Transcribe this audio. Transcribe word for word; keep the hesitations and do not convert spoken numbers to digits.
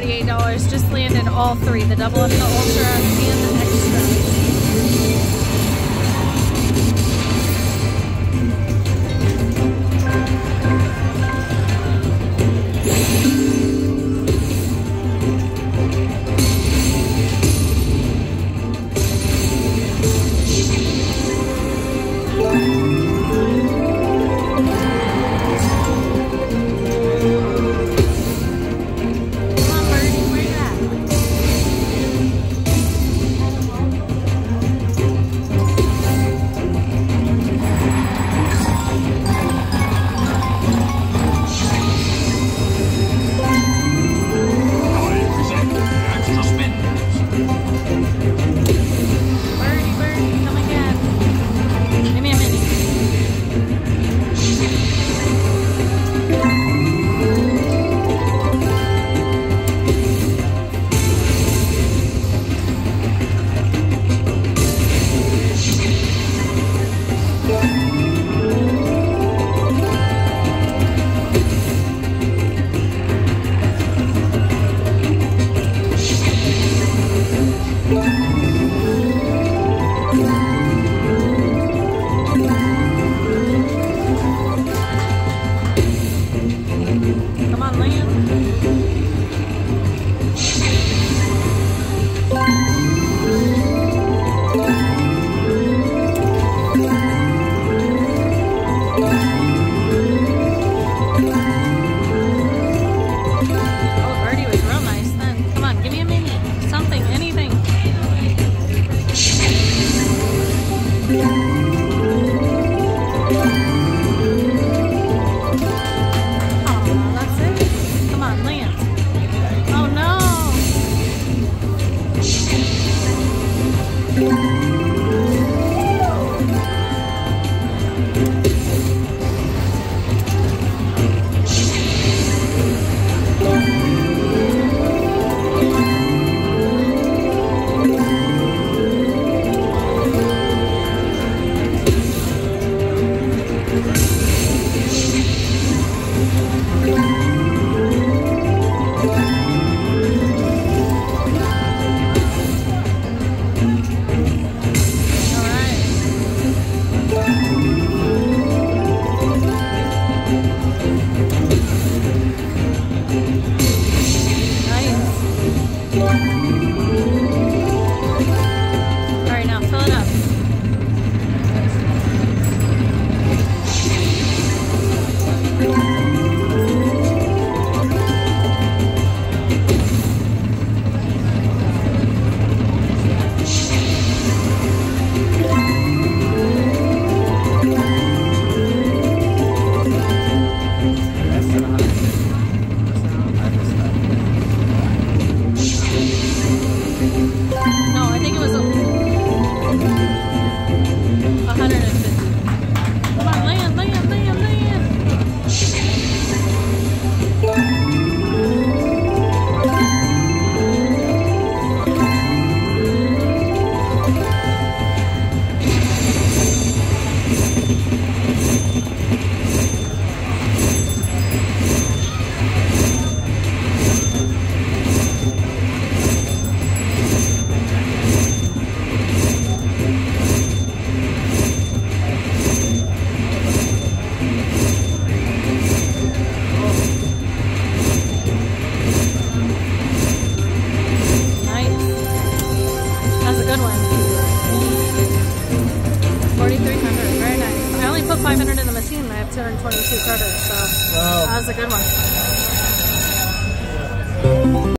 forty-eight dollars. Just landed all three, the double up, the ultra, and the extra. Come on, land. Oh, birdie was real nice then. Come on, give me a mini. Something, anything. forty-three hundred, very nice. I only put five hundred in the machine and I have two hundred twenty-two credits, so wow. That was a good one.